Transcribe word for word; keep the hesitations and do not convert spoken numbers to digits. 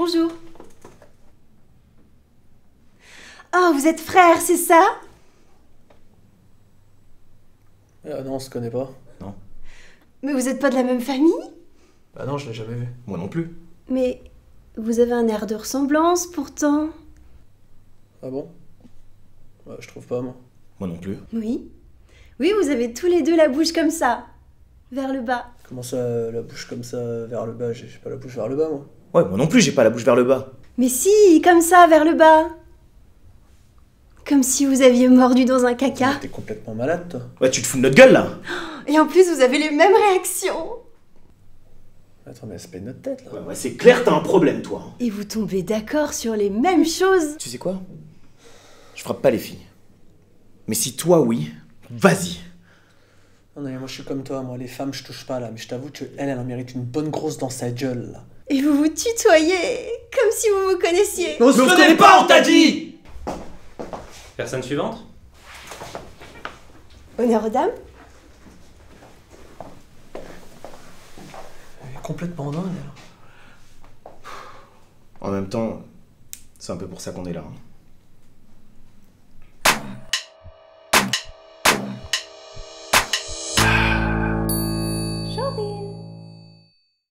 Bonjour. Oh, vous êtes frères, c'est ça? Ah non, on se connaît pas. Non. Mais vous êtes pas de la même famille? Bah non, je l'ai jamais vu. Moi non plus. Mais vous avez un air de ressemblance, pourtant. Ah bon? Bah, je trouve pas, moi. Moi non plus. Oui. Oui, vous avez tous les deux la bouche comme ça, vers le bas. Comment ça, la bouche comme ça, vers le bas? J'ai j'ai pas la bouche vers le bas, moi. Ouais, moi non plus, j'ai pas la bouche vers le bas. Mais si, comme ça, vers le bas. Comme si vous aviez mordu dans un caca. T'es complètement malade, toi. Ouais, tu te fous de notre gueule, là. Et en plus, vous avez les mêmes réactions. Attends, mais c'est pas notre tête, là. Ouais, ouais, c'est clair, t'as un problème, toi. Et vous tombez d'accord sur les mêmes choses. Tu sais quoi? Je frappe pas les filles. Mais si toi, oui, vas-y. Non, non, mais moi je suis comme toi, moi les femmes je touche pas là, mais je t'avoue que elle, elle en mérite une bonne grosse dans sa gueule là. Et vous vous tutoyez, comme si vous vous connaissiez. Mais on se connaît pas, on t'a dit! Personne suivante? Honneur aux dames. Elle est complètement dingue, elle. En même temps, c'est un peu pour ça qu'on est là. hein.